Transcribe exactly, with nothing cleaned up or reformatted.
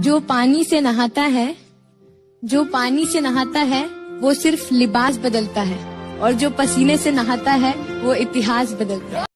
जो पानी से नहाता है जो पानी से नहाता है वो सिर्फ लिबास बदलता है, और जो पसीने से नहाता है वो इतिहास बदलता है।